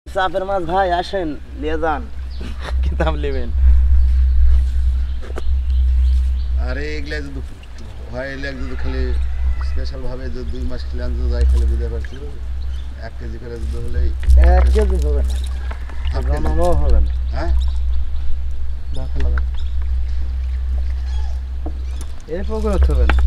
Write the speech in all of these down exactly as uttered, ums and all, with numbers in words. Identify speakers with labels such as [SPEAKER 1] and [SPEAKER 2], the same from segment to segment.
[SPEAKER 1] চাপের মাছ ভাই আসেন নিয়ে যান কি দাম নেবেন
[SPEAKER 2] আরে এগুলা যদি হয় এগুলা যদি খালি স্পেশাল ভাবে যদি দুই মাস খেলে আনতে যাই খালি বুঝতে পারছি এক কেজি করে যদি হলে
[SPEAKER 1] এক কেজি হবে না জমাও হবে না
[SPEAKER 2] হ্যাঁ
[SPEAKER 1] দেখা লাগবে এই পুকুর হবে না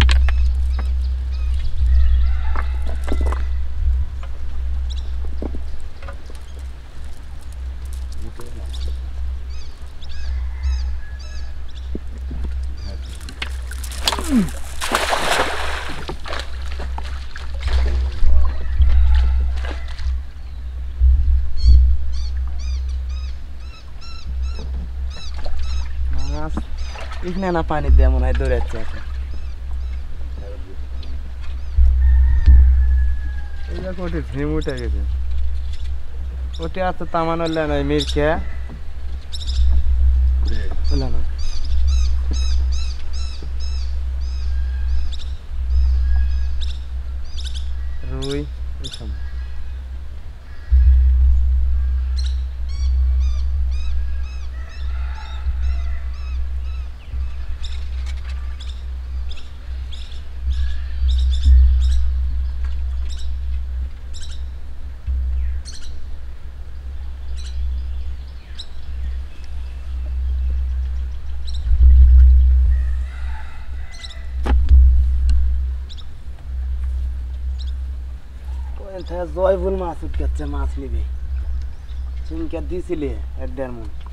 [SPEAKER 1] এখানে না পানি দিয়ে মনে হয় দৌড়াচ্ছে এখন এই দেখো ওটি ভীম উঠে গেছে ওটি এত তামানো না মিরকে না রুই এইসব জয়ফুল মাছ উঠকাচ্ছে মাছ নিবে চিনকে দিছিলে এক দেড় মন